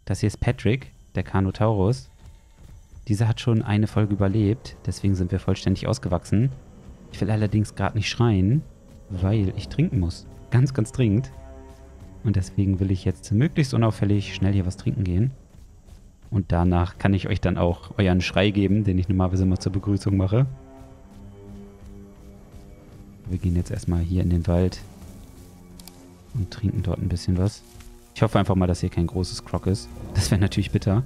Das hier ist Patrick, der Carnotaurus. Dieser hat schon eine Folge überlebt, deswegen sind wir vollständig ausgewachsen. Ich will allerdings gerade nicht schreien, weil ich trinken muss. Ganz, ganz dringend. Und deswegen will ich jetzt möglichst unauffällig schnell hier was trinken gehen. Und danach kann ich euch dann auch euren Schrei geben, den ich normalerweise immer zur Begrüßung mache. Wir gehen jetzt erstmal hier in den Wald und trinken dort ein bisschen was. Ich hoffe einfach mal, dass hier kein großes Croc ist. Das wäre natürlich bitter.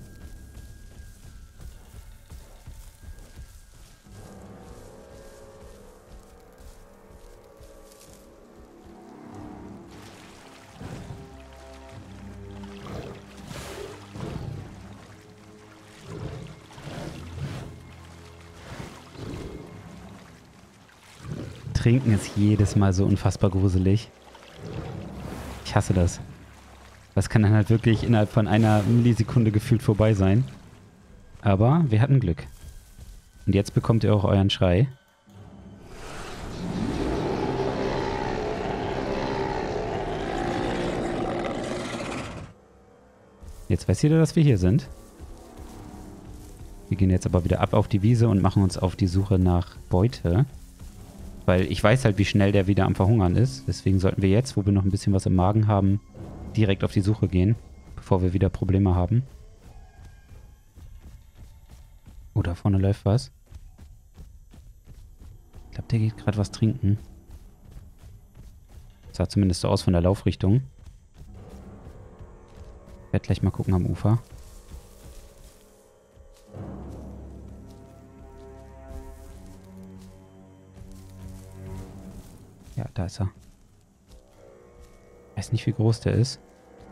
Trinken ist jedes Mal so unfassbar gruselig. Ich hasse das. Das kann dann halt wirklich innerhalb von einer Millisekunde gefühlt vorbei sein. Aber wir hatten Glück. Und jetzt bekommt ihr auch euren Schrei. Jetzt weiß jeder, dass wir hier sind. Wir gehen jetzt aber wieder ab auf die Wiese und machen uns auf die Suche nach Beute. Weil ich weiß halt, wie schnell der wieder am Verhungern ist. Deswegen sollten wir jetzt, wo wir noch ein bisschen was im Magen haben, direkt auf die Suche gehen, bevor wir wieder Probleme haben. Oh, da vorne läuft was. Ich glaube, der geht gerade was trinken. Sah zumindest so aus von der Laufrichtung. Ich werde gleich mal gucken am Ufer. Ja, da ist er. Ich weiß nicht, wie groß der ist.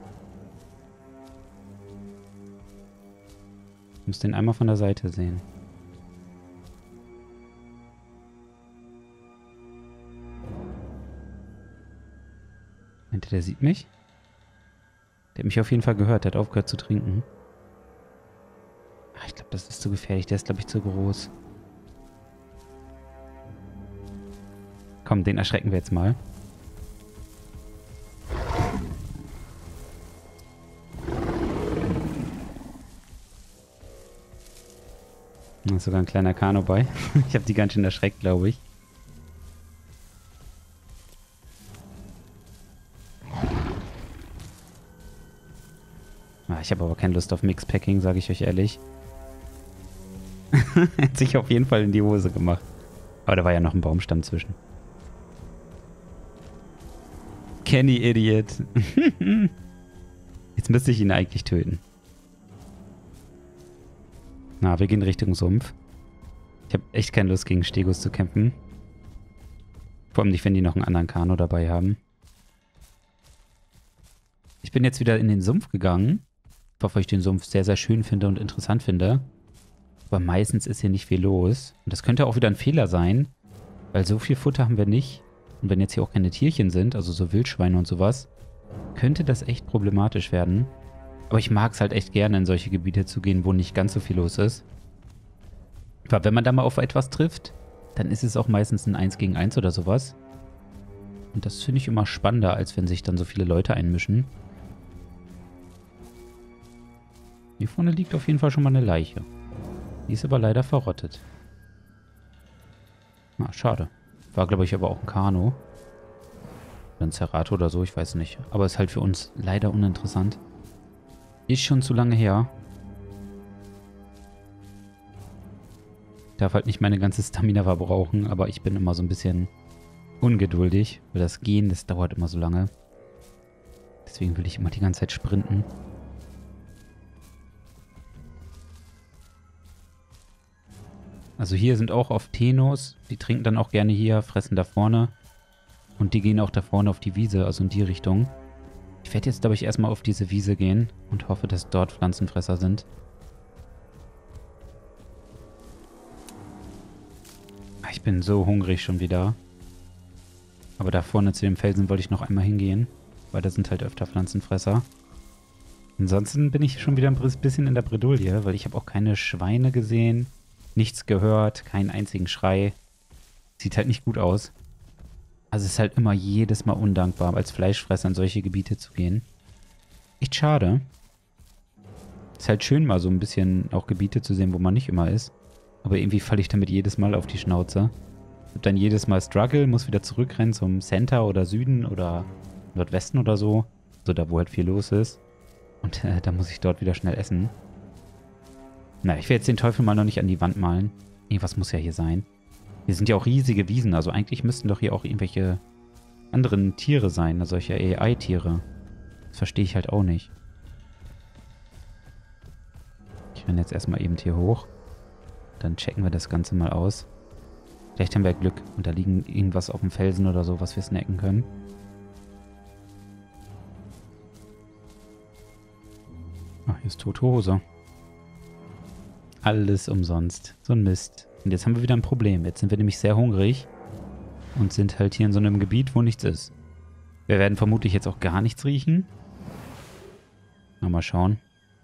Ich muss den einmal von der Seite sehen. Meint ihr, der sieht mich? Der hat mich auf jeden Fall gehört. Der hat aufgehört zu trinken. Ach, ich glaube, das ist zu gefährlich. Der ist, glaube ich, zu groß. Komm, den erschrecken wir jetzt mal. Da ist sogar ein kleiner Kano bei. Ich habe die ganz schön erschreckt, glaube ich. Ich habe aber keine Lust auf Mixpacking, sage ich euch ehrlich. Hat sich auf jeden Fall in die Hose gemacht. Aber da war ja noch ein Baumstamm zwischen. Kenny Idiot. Jetzt müsste ich ihn eigentlich töten. Na, wir gehen Richtung Sumpf. Ich habe echt keine Lust, gegen Stegos zu kämpfen. Vor allem nicht, wenn die noch einen anderen Kano dabei haben. Ich bin jetzt wieder in den Sumpf gegangen. Weil ich den Sumpf sehr, sehr schön finde und interessant finde. Aber meistens ist hier nicht viel los. Und das könnte auch wieder ein Fehler sein. Weil so viel Futter haben wir nicht. Und wenn jetzt hier auch keine Tierchen sind, also so Wildschweine und sowas, könnte das echt problematisch werden. Aber ich mag es halt echt gerne, in solche Gebiete zu gehen, wo nicht ganz so viel los ist. Weil wenn man da mal auf etwas trifft, dann ist es auch meistens ein 1 gegen 1 oder sowas. Und das finde ich immer spannender, als wenn sich dann so viele Leute einmischen. Hier vorne liegt auf jeden Fall schon mal eine Leiche. Die ist aber leider verrottet. Ah, schade. War, glaube ich, aber auch ein Kano. Oder ein Cerato oder so, ich weiß nicht. Aber ist halt für uns leider uninteressant. Ist schon zu lange her. Ich darf halt nicht meine ganze Stamina verbrauchen, aber ich bin immer so ein bisschen ungeduldig. Weil das Gehen, das dauert immer so lange. Deswegen will ich immer die ganze Zeit sprinten. Also hier sind auch oft Tenos, die trinken dann auch gerne hier, fressen da vorne. Und die gehen auch da vorne auf die Wiese, also in die Richtung. Ich werde jetzt, glaube ich, erstmal auf diese Wiese gehen und hoffe, dass dort Pflanzenfresser sind. Ich bin so hungrig schon wieder. Aber da vorne zu dem Felsen wollte ich noch einmal hingehen, weil da sind halt öfter Pflanzenfresser. Ansonsten bin ich schon wieder ein bisschen in der Bredouille, weil ich habe auch keine Schweine gesehen. Nichts gehört, keinen einzigen Schrei. Sieht halt nicht gut aus. Also es ist halt immer jedes Mal undankbar, als Fleischfresser in solche Gebiete zu gehen. Echt schade. Ist halt schön, mal so ein bisschen auch Gebiete zu sehen, wo man nicht immer ist. Aber irgendwie falle ich damit jedes Mal auf die Schnauze. Ich hab dann jedes Mal Struggle, muss wieder zurückrennen zum Center oder Süden oder Nordwesten oder so. So da, wo halt viel los ist. Und da muss ich dort wieder schnell essen. Na, ich will jetzt den Teufel mal noch nicht an die Wand malen. Irgendwas muss ja hier sein. Hier sind ja auch riesige Wiesen, also eigentlich müssten doch hier auch irgendwelche anderen Tiere sein, also solche AI-Tiere. Das verstehe ich halt auch nicht. Ich renne jetzt erstmal eben hier hoch. Dann checken wir das Ganze mal aus. Vielleicht haben wir Glück und da liegen irgendwas auf dem Felsen oder so, was wir snacken können. Ach, hier ist tote Hose. Alles umsonst. So ein Mist. Und jetzt haben wir wieder ein Problem. Jetzt sind wir nämlich sehr hungrig und sind halt hier in so einem Gebiet, wo nichts ist. Wir werden vermutlich jetzt auch gar nichts riechen. Mal schauen.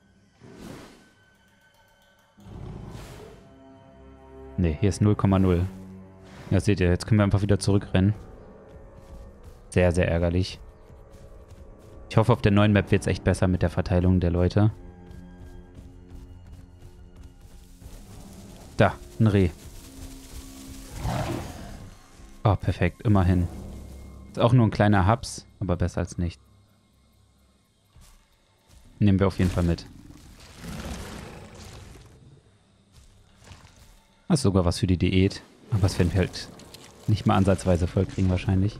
Ne, hier ist 0,0. Ja, seht ihr, jetzt können wir einfach wieder zurückrennen. Sehr, sehr ärgerlich. Ich hoffe, auf der neuen Map wird es echt besser mit der Verteilung der Leute. Da, ein Reh. Oh, perfekt, immerhin. Ist auch nur ein kleiner Haps, aber besser als nicht. Nehmen wir auf jeden Fall mit. Das ist sogar was für die Diät. Aber das werden wir halt nicht mal ansatzweise voll kriegen wahrscheinlich.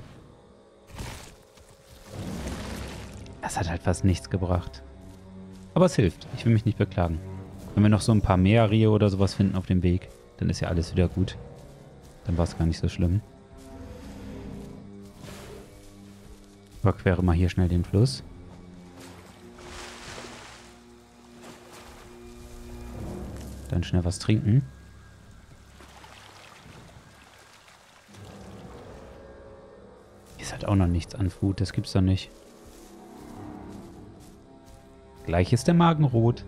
Das hat halt fast nichts gebracht. Aber es hilft. Ich will mich nicht beklagen. Wenn wir noch so ein paar mehr Rehe oder sowas finden auf dem Weg, dann ist ja alles wieder gut. Dann war es gar nicht so schlimm. Überquere mal hier schnell den Fluss. Dann schnell was trinken. Hier ist halt auch noch nichts an Food, das gibt's doch nicht. Gleich ist der Magen rot.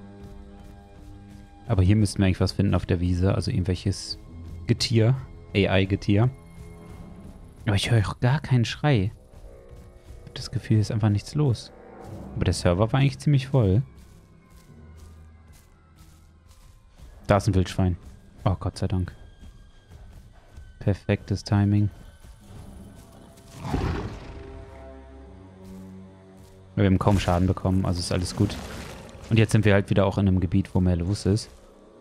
Aber hier müssten wir eigentlich was finden auf der Wiese. Also irgendwelches Getier. AI-Getier. Aber ich höre auch gar keinen Schrei. Ich habe das Gefühl, hier ist einfach nichts los. Aber der Server war eigentlich ziemlich voll. Da ist ein Wildschwein. Oh, Gott sei Dank. Perfektes Timing. Wir haben kaum Schaden bekommen, also ist alles gut. Und jetzt sind wir halt wieder auch in einem Gebiet, wo mehr los ist.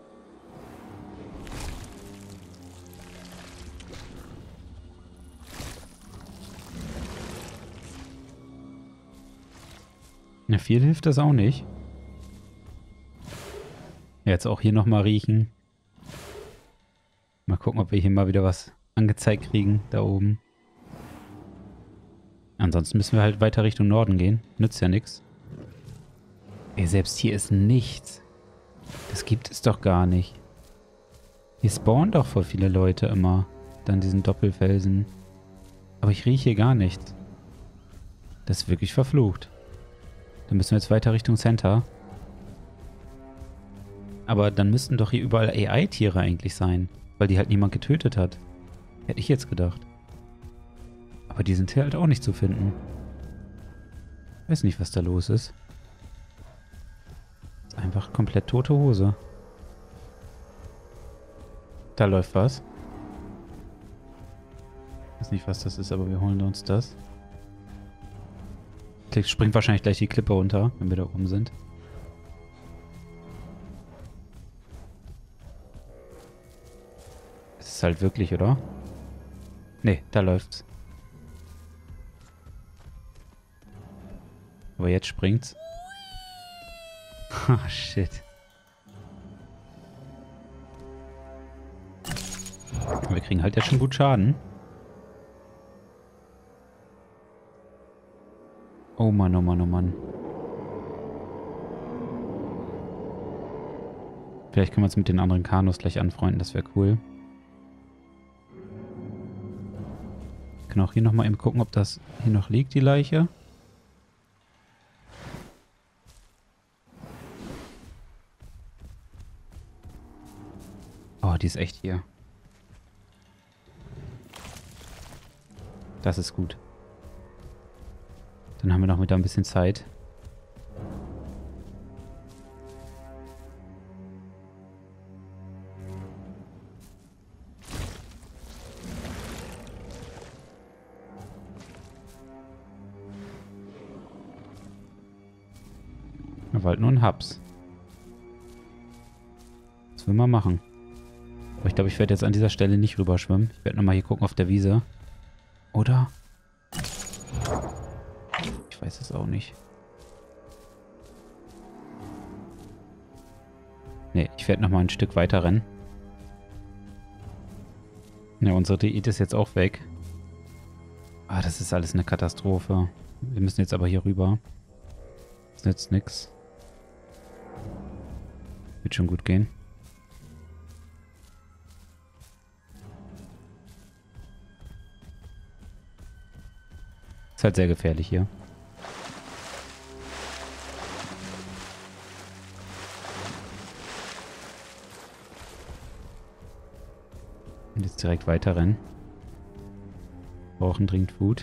Na, viel hilft das auch nicht. Jetzt auch hier nochmal riechen. Mal gucken, ob wir hier mal wieder was angezeigt kriegen, da oben. Ansonsten müssen wir halt weiter Richtung Norden gehen. Nützt ja nichts. Ey, selbst hier ist nichts. Das gibt es doch gar nicht. Hier spawnen doch voll viele Leute immer. Dann diesen Doppelfelsen. Aber ich rieche hier gar nichts. Das ist wirklich verflucht. Dann müssen wir jetzt weiter Richtung Center. Aber dann müssten doch hier überall AI-Tiere eigentlich sein. Weil die halt niemand getötet hat. Hätte ich jetzt gedacht. Aber die sind hier halt auch nicht zu finden. Weiß nicht, was da los ist. Ist einfach komplett tote Hose. Da läuft was. Weiß nicht, was das ist, aber wir holen uns das. Springt wahrscheinlich gleich die Klippe runter, wenn wir da oben sind. Das ist halt wirklich, oder? Nee, da läuft's. Aber jetzt springt's. Ah, shit. Wir kriegen halt jetzt schon gut Schaden. Oh Mann, oh Mann, oh Mann. Vielleicht können wir uns mit den anderen Kanus gleich anfreunden, das wäre cool. Ich kann auch hier nochmal eben gucken, ob das hier noch liegt, die Leiche. Oh, die ist echt hier. Das ist gut. Dann haben wir noch wieder ein bisschen Zeit. Aber halt nur ein Hubs. Was will man machen? Aber ich glaube, ich werde jetzt an dieser Stelle nicht rüberschwimmen. Ich werde nochmal hier gucken auf der Wiese. Oder? Ich weiß es auch nicht. Ne, ich werde nochmal ein Stück weiter rennen. Ja, unsere Diät ist jetzt auch weg. Ah, das ist alles eine Katastrophe. Wir müssen jetzt aber hier rüber. Das nützt nix. Wird schon gut gehen. Ist halt sehr gefährlich hier. Und jetzt direkt weiterrennen. Brauchen dringend Food.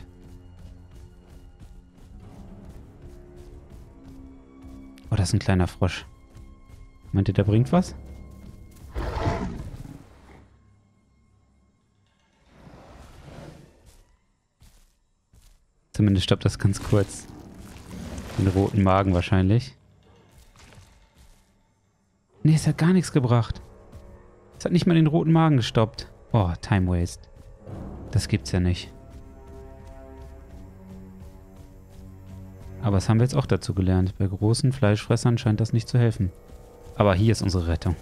Oh, das ist ein kleiner Frosch. Meint ihr, der bringt was? Zumindest stoppt das ganz kurz. Den roten Magen wahrscheinlich. Nee, es hat gar nichts gebracht. Es hat nicht mal den roten Magen gestoppt. Oh, Time Waste. Das gibt's ja nicht. Aber das haben wir jetzt auch dazu gelernt. Bei großen Fleischfressern scheint das nicht zu helfen. Aber hier ist unsere Rettung.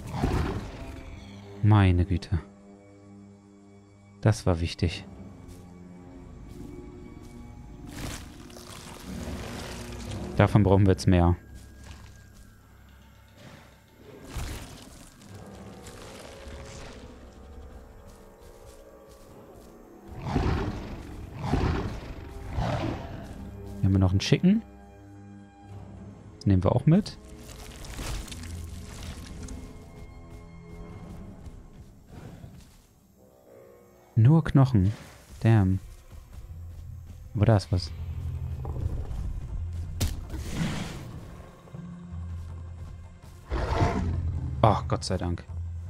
Meine Güte. Das war wichtig. Davon brauchen wir jetzt mehr. Hier haben wir noch einen Chicken. Das nehmen wir auch mit. Nur Knochen. Damn. Aber da ist was. Oh, Gott sei Dank.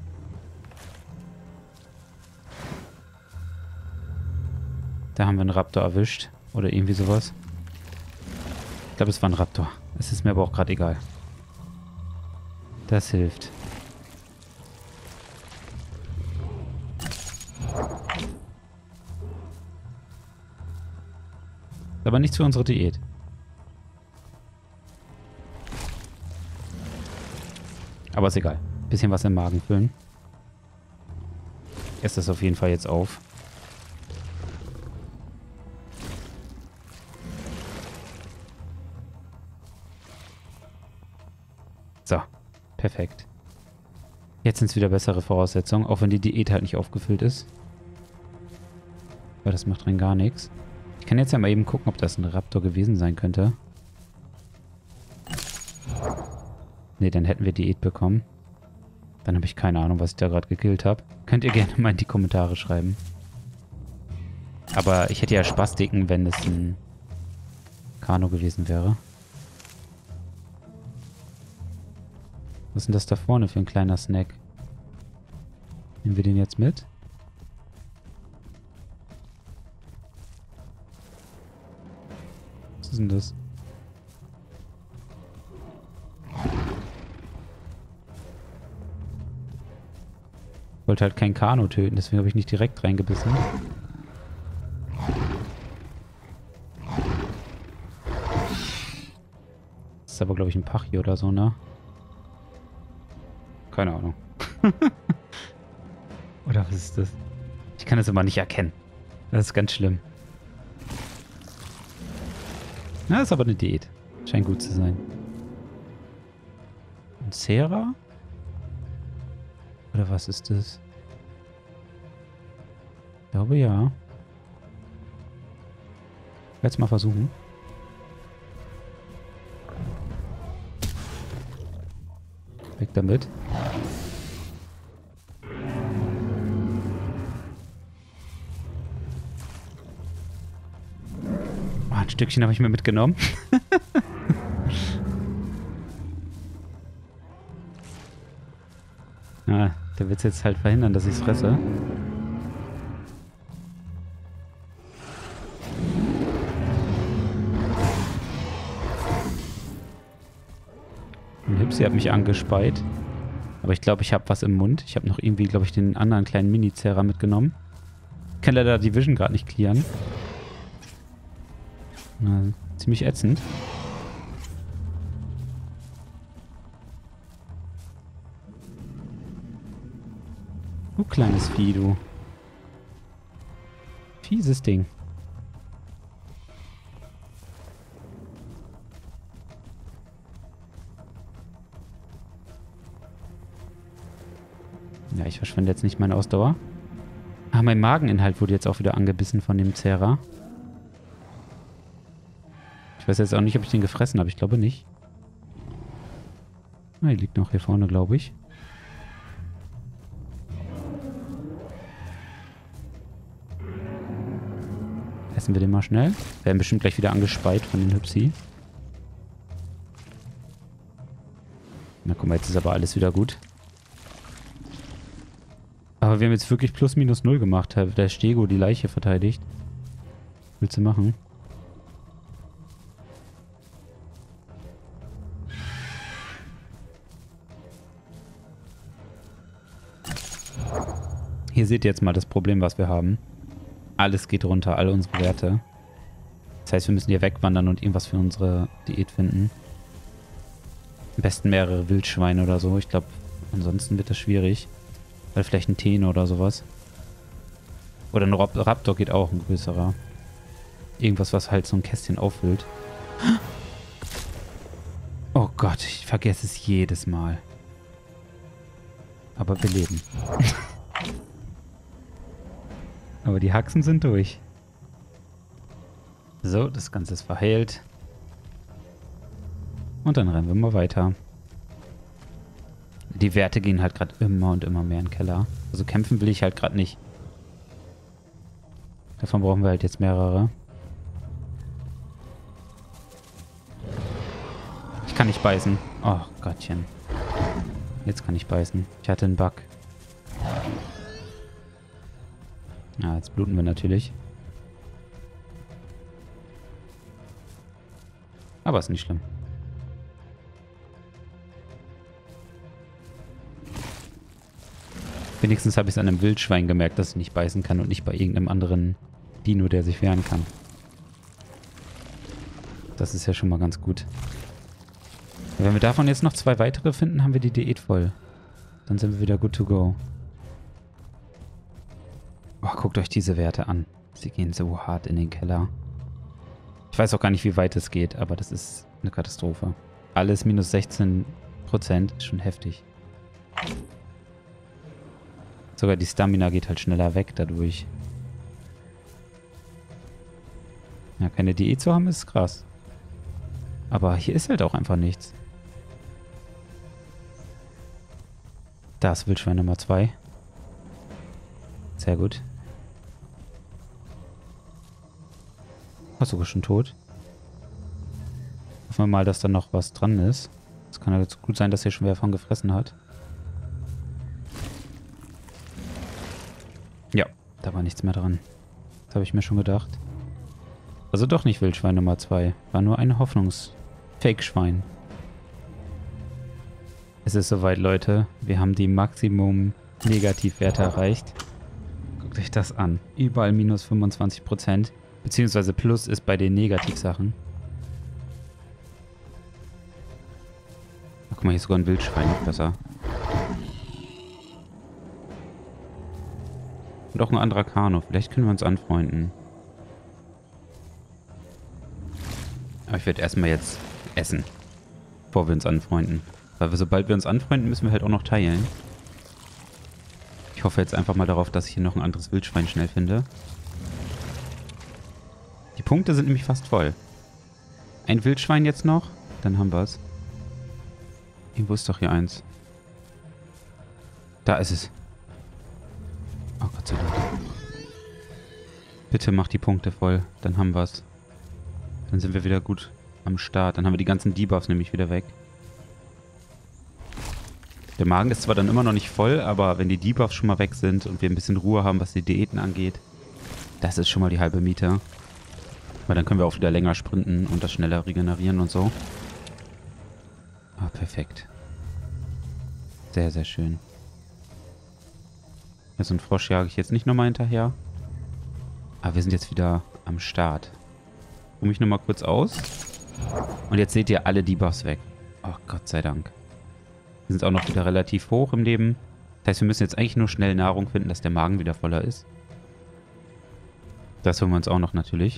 Da haben wir einen Raptor erwischt. Oder irgendwie sowas. Ich glaube, es war ein Raptor. Es ist mir aber auch gerade egal. Das hilft. Aber nicht für unsere Diät. Aber ist egal. Bisschen was im Magen füllen. Ich esse das auf jeden Fall jetzt auf. So. Perfekt. Jetzt sind es wieder bessere Voraussetzungen, auch wenn die Diät halt nicht aufgefüllt ist. Weil das macht rein gar nichts. Ich kann jetzt ja mal eben gucken, ob das ein Raptor gewesen sein könnte. Ne, dann hätten wir Diät bekommen. Dann habe ich keine Ahnung, was ich da gerade gekillt habe. Könnt ihr gerne mal in die Kommentare schreiben. Aber ich hätte ja Spastiken, wenn es ein Kano gewesen wäre. Was ist denn das da vorne für ein kleiner Snack? Nehmen wir den jetzt mit? Was ist denn das? Ich wollte halt kein Kano töten, deswegen habe ich nicht direkt reingebissen. Das ist aber, glaube ich, ein Pach hier oder so, ne? Keine Ahnung. Oder was ist das? Ich kann das immer nicht erkennen. Das ist ganz schlimm. Na, ist aber eine Diät. Scheint gut zu sein. Und Cera? Oder was ist das? Ich glaube ja. Ich werde es mal versuchen. Weg damit. Oh, ein Stückchen habe ich mir mitgenommen. Ah, der wird jetzt halt verhindern, dass ich es fresse. Ein Hipsi hat mich angespeit. Aber ich glaube, ich habe was im Mund. Ich habe noch irgendwie, glaube ich, den anderen kleinen Mini-Zerrer mitgenommen. Ich kann leider die Vision gerade nicht clearen. Na, ziemlich ätzend. Du kleines Vieh, du. Fieses Ding. Ja, ich verschwende jetzt nicht meine Ausdauer. Ah, mein Mageninhalt wurde jetzt auch wieder angebissen von dem Zerrer. Ich weiß jetzt auch nicht, ob ich den gefressen habe. Ich glaube nicht. Ah, die liegt noch hier vorne, glaube ich. Essen wir den mal schnell. Werden bestimmt gleich wieder angespeit von den Hüpsi. Na guck mal, jetzt ist aber alles wieder gut. Aber wir haben jetzt wirklich plus minus null gemacht. Der Stego die Leiche verteidigt. Was willst du machen? Hier seht ihr jetzt mal das Problem, was wir haben. Alles geht runter, alle unsere Werte. Das heißt, wir müssen hier wegwandern und irgendwas für unsere Diät finden. Am besten mehrere Wildschweine oder so. Ich glaube, ansonsten wird das schwierig. Oder vielleicht ein Tene oder sowas. Oder ein Raptor geht auch, ein größerer. Irgendwas, was halt so ein Kästchen auffüllt. Oh Gott, ich vergesse es jedes Mal. Aber wir leben. Aber die Haxen sind durch. So, das Ganze ist verheilt. Und dann rennen wir mal weiter. Die Werte gehen halt gerade immer und immer mehr in den Keller. Also kämpfen will ich halt gerade nicht. Davon brauchen wir halt jetzt mehrere. Ich kann nicht beißen. Oh Gottchen. Jetzt kann ich beißen. Ich hatte einen Bug. Ja, jetzt bluten wir natürlich. Aber ist nicht schlimm. Wenigstens habe ich es an einem Wildschwein gemerkt, dass ich nicht beißen kann und nicht bei irgendeinem anderen Dino, der sich wehren kann. Das ist ja schon mal ganz gut. Wenn wir davon jetzt noch 2 weitere finden, haben wir die Diät voll. Dann sind wir wieder good to go. Oh, guckt euch diese Werte an. Sie gehen so hart in den Keller. Ich weiß auch gar nicht, wie weit es geht, aber das ist eine Katastrophe. Alles minus 16%. Ist schon heftig. Sogar die Stamina geht halt schneller weg dadurch. Ja, keine Diät zu haben, ist krass. Aber hier ist halt auch einfach nichts. Da ist Wildschwein Nummer 2. Sehr gut. Ach, sogar schon tot. Hoffen wir mal, dass da noch was dran ist. Es kann halt gut sein, dass hier schon wer von gefressen hat. Ja, da war nichts mehr dran. Das habe ich mir schon gedacht. Also doch nicht Wildschwein Nummer 2. War nur ein Hoffnungs-Fake-Schwein. Es ist soweit, Leute. Wir haben die Maximum-Negativwerte erreicht. Guckt euch das an. Überall minus 25%. Beziehungsweise Plus ist bei den Negativsachen. Ach, guck mal, hier ist sogar ein Wildschwein. Noch besser. Und auch ein anderer Kano. Vielleicht können wir uns anfreunden. Aber ich werde erstmal jetzt essen. Bevor wir uns anfreunden. Weil sobald wir uns anfreunden, müssen wir halt auch noch teilen. Ich hoffe jetzt einfach mal darauf, dass ich hier noch ein anderes Wildschwein schnell finde. Die Punkte sind nämlich fast voll. Ein Wildschwein jetzt noch, dann haben wir es. Irgendwo ist doch hier eins. Da ist es. Oh Gott sei Dank. Bitte mach die Punkte voll, dann haben wir es. Dann sind wir wieder gut am Start. Dann haben wir die ganzen Debuffs nämlich wieder weg. Der Magen ist zwar dann immer noch nicht voll, aber wenn die Debuffs schon mal weg sind und wir ein bisschen Ruhe haben, was die Diäten angeht, das ist schon mal die halbe Miete. Weil dann können wir auch wieder länger sprinten und das schneller regenerieren und so. Ah, Perfekt. Sehr, sehr schön. Ja, so einen Frosch jage ich jetzt nicht nochmal hinterher. Aber wir sind jetzt wieder am Start. Ruhe mich nochmal kurz aus. Und jetzt seht ihr alle Debuffs weg. Oh, Gott sei Dank. Wir sind auch noch wieder relativ hoch im Leben. Das heißt, wir müssen jetzt eigentlich nur schnell Nahrung finden, dass der Magen wieder voller ist. Das holen wir uns auch noch natürlich.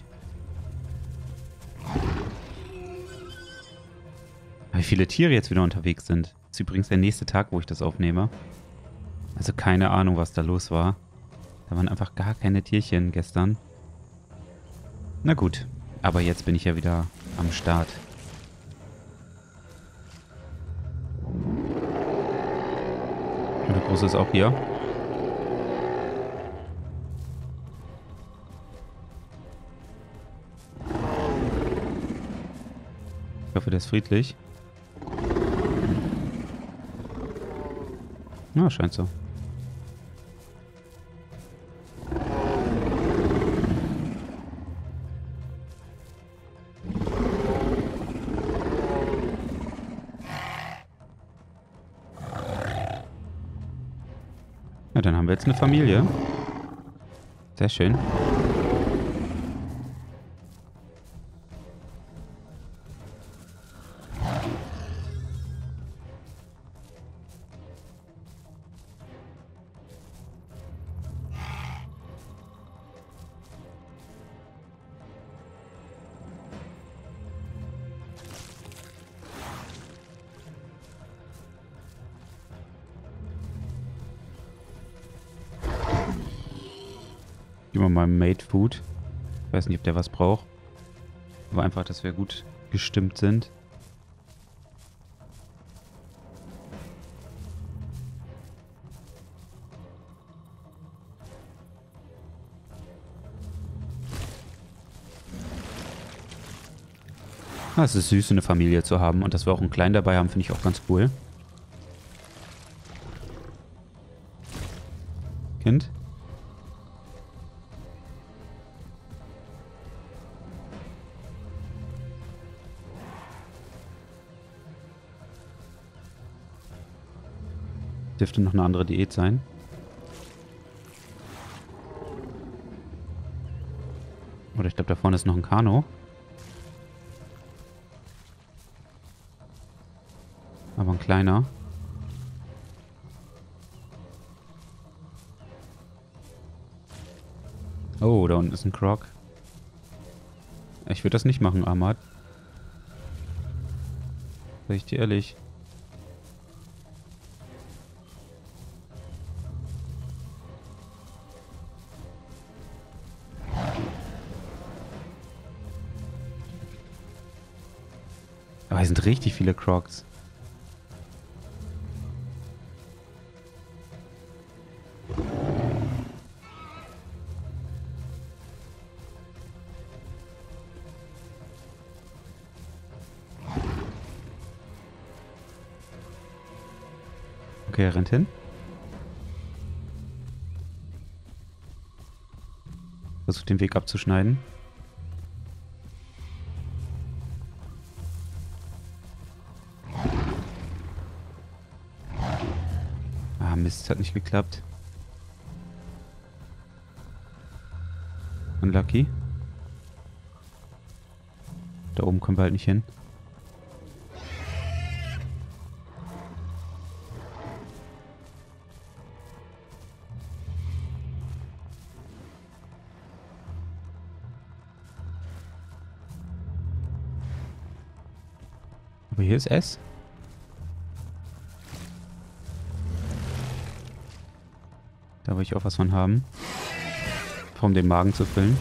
Wie viele Tiere jetzt wieder unterwegs sind. Das ist übrigens der nächste Tag, wo ich das aufnehme. Also keine Ahnung, was da los war. Da waren einfach gar keine Tierchen gestern. Na gut, aber jetzt bin ich ja wieder am Start. Und der Große ist auch hier. Ich hoffe, der ist friedlich. Na, scheint so. Ja, dann haben wir jetzt eine Familie. Sehr schön. Gib mal meinem Mate Food. Ich weiß nicht, ob der was braucht. Aber einfach, dass wir gut gestimmt sind. Ah, es ist süß, eine Familie zu haben. Und dass wir auch einen Kleinen dabei haben, finde ich auch ganz cool. Kind? Dürfte noch eine andere Diät sein. Oder ich glaube, da vorne ist noch ein Kano. Aber ein kleiner. Oh, da unten ist ein Croc. Ich würde das nicht machen, Ahmad. Sag ich dir ehrlich. Aber hier sind richtig viele Crocs. Okay, er rennt hin. Versucht den Weg abzuschneiden. Ah, Mist, hat nicht geklappt. Unlucky. Da oben kommen wir halt nicht hin. Aber hier ist S. Da will ich auch was von haben. Um den Magen zu füllen.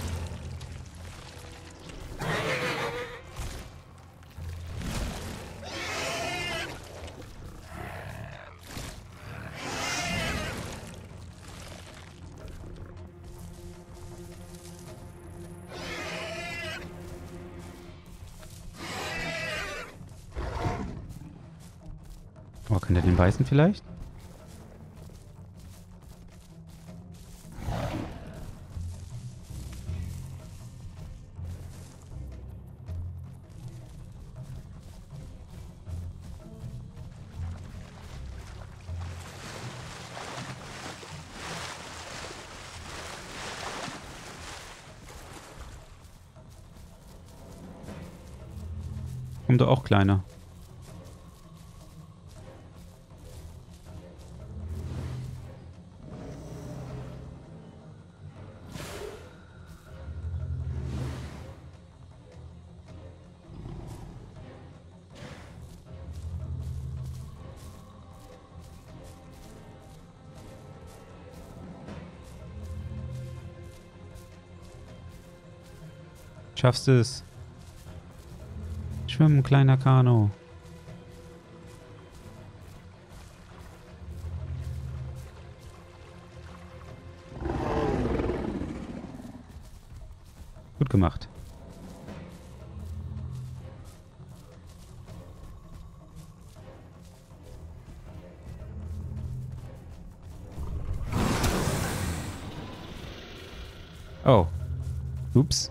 Oh, kann der den beißen vielleicht? Kommt doch auch kleiner. Schaffst es. Schwimmen, kleiner Kanu. Gut gemacht. Oh. Ups.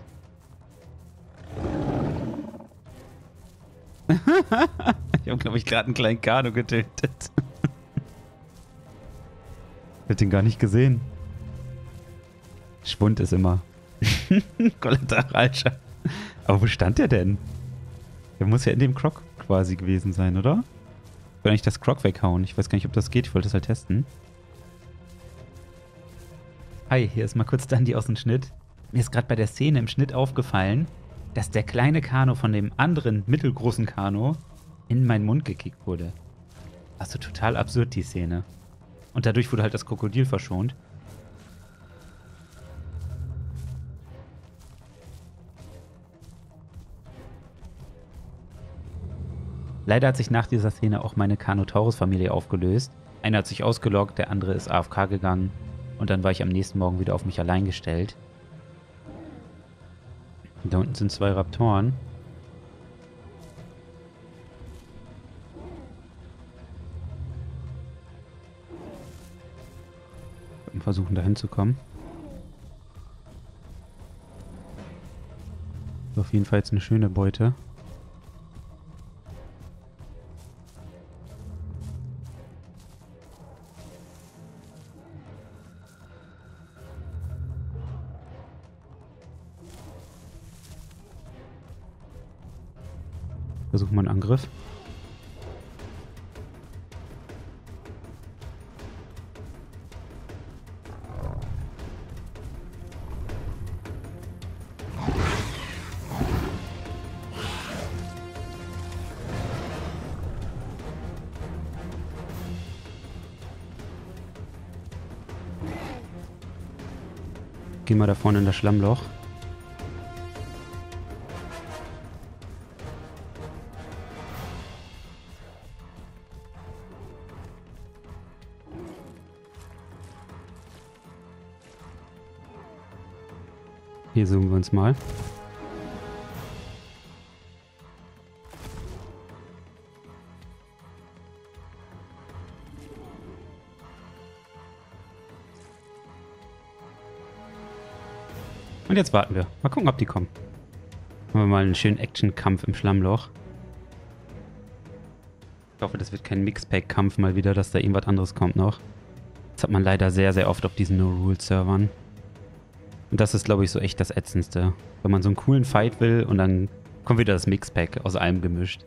Ich habe, glaube ich, gerade einen kleinen Kanu getötet. Ich hab den gar nicht gesehen. Schwund ist immer. Kollateralschaden. Aber wo stand der denn? Der muss ja in dem Croc quasi gewesen sein, oder? Ich will eigentlich das Croc weghauen. Ich weiß gar nicht, ob das geht. Ich wollte das halt testen. Hi, hier ist mal kurz Dandi aus dem Schnitt. Mir ist gerade bei der Szene im Schnitt aufgefallen, dass der kleine Kanu von dem anderen mittelgroßen Kanu in meinen Mund gekickt wurde. Also total absurd, die Szene. Und dadurch wurde halt das Krokodil verschont. Leider hat sich nach dieser Szene auch meine Carnotaurus-Familie aufgelöst. Einer hat sich ausgeloggt, der andere ist AFK gegangen. Und dann war ich am nächsten Morgen wieder auf mich allein gestellt. Da unten sind 2 Raptoren. Wir versuchen da hinzukommen. Auf jeden Fall jetzt eine schöne Beute. Versuchen wir einen Angriff. Gehen wir da vorne in das Schlammloch. Hier zoomen wir uns mal. Und jetzt warten wir. Mal gucken, ob die kommen. Machen wir mal einen schönen Action-Kampf im Schlammloch. Ich hoffe, das wird kein Mixpack-Kampf mal wieder, dass da irgendwas anderes kommt noch. Das hat man leider sehr, sehr oft auf diesen No-Rule-Servern. Und das ist, glaube ich, so echt das Ätzendste. Wenn man so einen coolen Fight will und dann kommt wieder das Mixpack aus allem gemischt.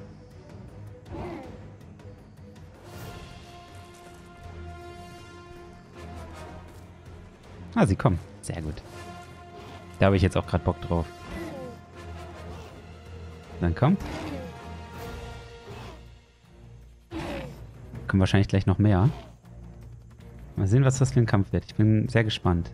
Ah, sie kommen. Sehr gut. Da habe ich jetzt auch gerade Bock drauf. Dann komm. Kommen wahrscheinlich gleich noch mehr. Mal sehen, was das für ein Kampf wird. Ich bin sehr gespannt.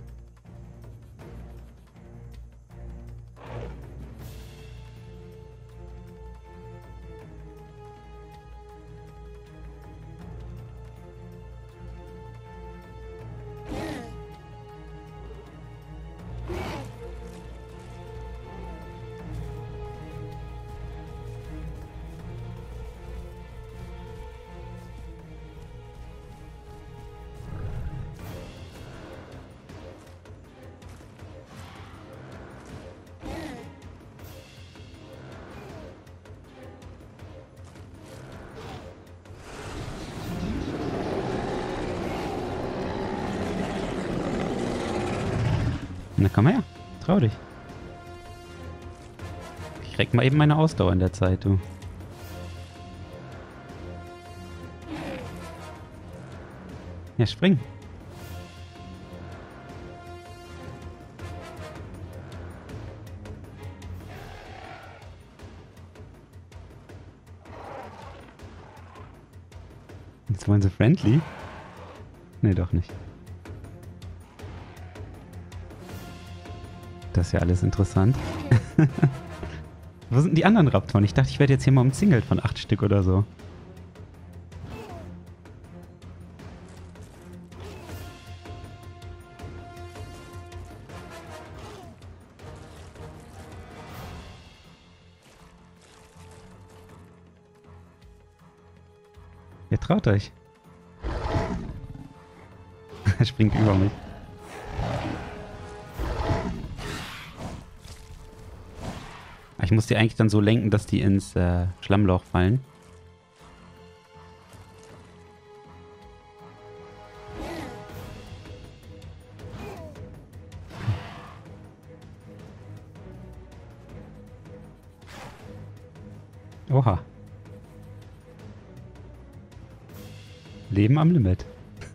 Na komm her, trau dich. krieg mal eben meine Ausdauer in der Zeit, du. Ja, spring. Jetzt wollen sie friendly? Nee, doch nicht. Das ist ja alles interessant. Wo sind die anderen Raptoren? Ich dachte, ich werde jetzt hier mal umzingelt von 8 Stück oder so. Ihr traut euch. Er springt über mich. Ich muss die eigentlich dann so lenken, dass die ins Schlammloch fallen. Oha. Leben am Limit.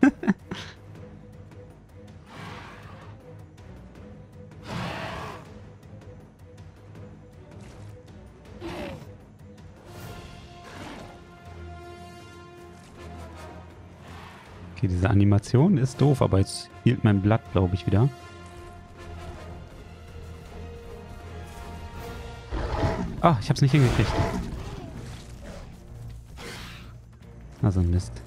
Okay, diese Animation ist doof, aber jetzt hielt mein Blatt, glaube ich, wieder. Ah, ich hab's nicht hingekriegt. Also ein Mist.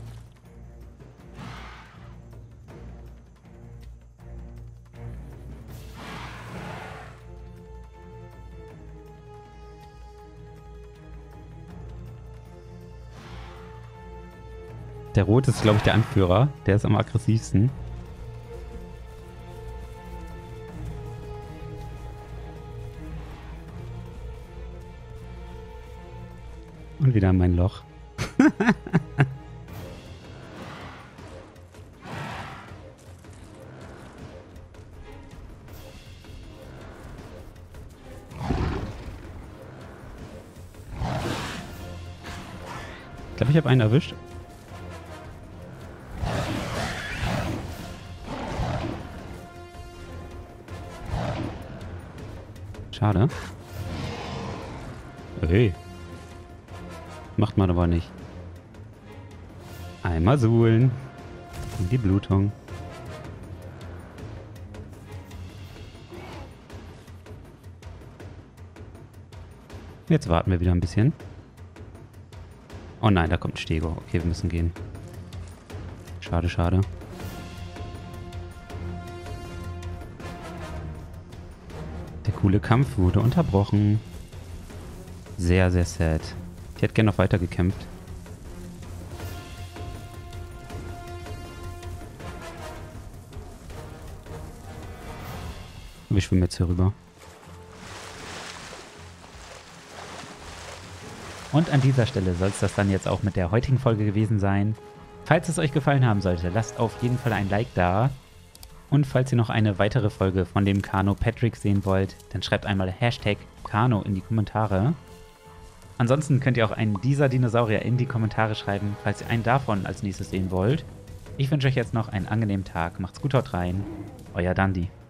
Der Rote ist, glaube ich, der Anführer. Der ist am aggressivsten. Und wieder mein Loch. Ich glaube, ich habe einen erwischt. Schade. Hey. Macht man aber nicht. Einmal suhlen. In die Blutung. Jetzt warten wir wieder ein bisschen. Oh nein, da kommt ein Stego. Okay, wir müssen gehen. Schade, schade. Der coole Kampf wurde unterbrochen. Sehr, sehr sad. Ich hätte gerne noch weiter gekämpft. Wir schwimmen jetzt hier rüber. Und an dieser Stelle soll es das dann jetzt auch mit der heutigen Folge gewesen sein. Falls es euch gefallen haben sollte, lasst auf jeden Fall ein Like da. Und falls ihr noch eine weitere Folge von dem Kano Patrick sehen wollt, dann schreibt einmal Hashtag Kano in die Kommentare. Ansonsten könnt ihr auch einen dieser Dinosaurier in die Kommentare schreiben, falls ihr einen davon als nächstes sehen wollt. Ich wünsche euch jetzt noch einen angenehmen Tag. Macht's gut, haut rein. Euer Dandi.